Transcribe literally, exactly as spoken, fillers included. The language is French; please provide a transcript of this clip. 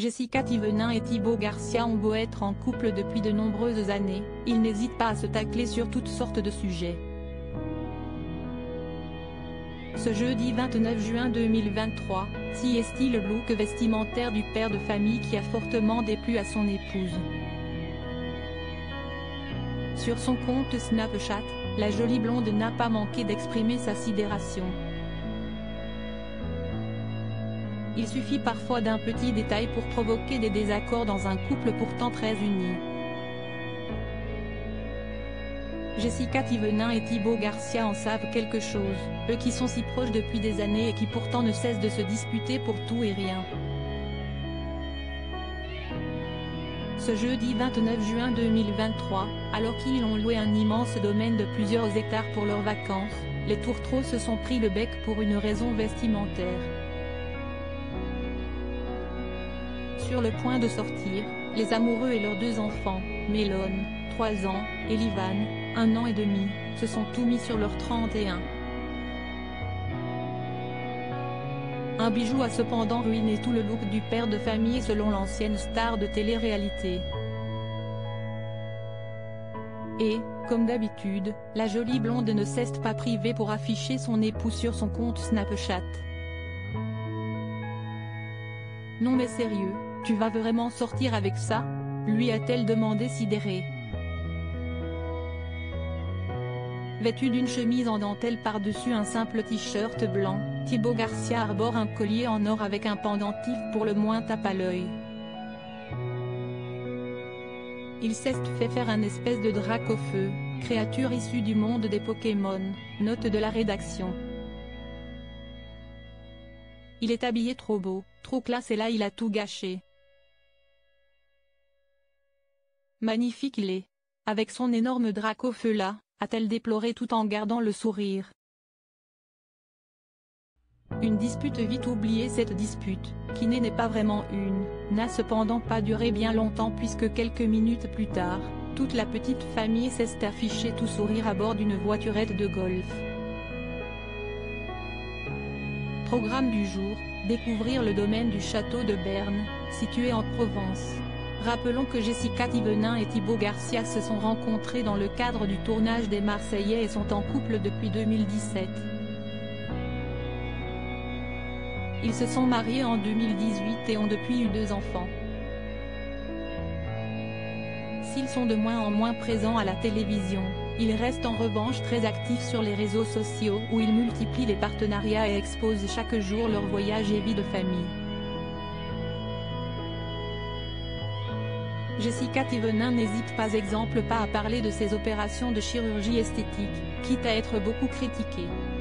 Jessica Thévenin et Thibaut Garcia ont beau être en couple depuis de nombreuses années, ils n'hésitent pas à se tacler sur toutes sortes de sujets. Ce jeudi vingt-neuf juin deux mille vingt-trois, si est-il le look vestimentaire du père de famille qui a fortement déplu à son épouse. Sur son compte Snapchat, la jolie blonde n'a pas manqué d'exprimer sa sidération. Il suffit parfois d'un petit détail pour provoquer des désaccords dans un couple pourtant très uni. Jessica Thévenin et Thibaut Garcia en savent quelque chose, eux qui sont si proches depuis des années et qui pourtant ne cessent de se disputer pour tout et rien. Ce jeudi vingt-neuf juin deux mille vingt-trois, alors qu'ils ont loué un immense domaine de plusieurs hectares pour leurs vacances, les tourtereaux se sont pris le bec pour une raison vestimentaire. Sur le point de sortir, les amoureux et leurs deux enfants, Mélone, trois ans, et Livan, un an et demi, se sont tout mis sur leur trente et un. Un bijou a cependant ruiné tout le look du père de famille selon l'ancienne star de télé-réalité. Et, comme d'habitude, la jolie blonde ne s'est pas privée pour afficher son époux sur son compte Snapchat. Non mais sérieux, tu vas vraiment sortir avec ça? Lui a-t-elle demandé sidérée. Vêtu d'une chemise en dentelle par-dessus un simple t-shirt blanc, Thibaut Garcia arbore un collier en or avec un pendentif pour le moins tape à l'œil. Il s'est fait faire un espèce de drac au feu, créature issue du monde des Pokémon, note de la rédaction. Il est habillé trop beau, trop classe et là il a tout gâché. Magnifique il est. Avec son énorme drac au feu là, a-t-elle déploré tout en gardant le sourire. Une dispute vite oubliée. Cette dispute, qui n'est pas vraiment une, n'a cependant pas duré bien longtemps puisque quelques minutes plus tard, toute la petite famille s'est affichée tout sourire à bord d'une voiturette de golf. Programme du jour, découvrir le domaine du château de Berne, situé en Provence. Rappelons que Jessica Thévenin et Thibaut Garcia se sont rencontrés dans le cadre du tournage des Marseillais et sont en couple depuis deux mille dix-sept. Ils se sont mariés en deux mille dix-huit et ont depuis eu deux enfants. S'ils sont de moins en moins présents à la télévision, ils restent en revanche très actifs sur les réseaux sociaux où ils multiplient les partenariats et exposent chaque jour leurs voyages et vie de famille. Jessica Thévenin n'hésite pas exemple pas à parler de ses opérations de chirurgie esthétique, quitte à être beaucoup critiquée.